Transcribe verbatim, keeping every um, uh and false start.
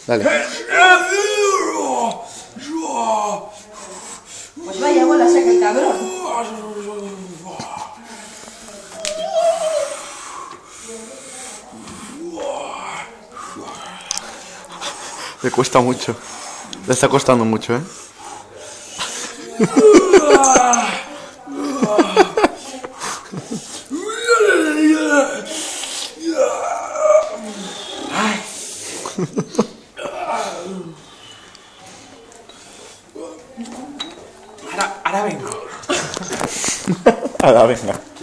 Dale. Pues vaya bola saca el cabrón. Le cuesta mucho. Le está costando mucho, ¿eh? Ay. Ahora, ahora vengo. Ahora venga.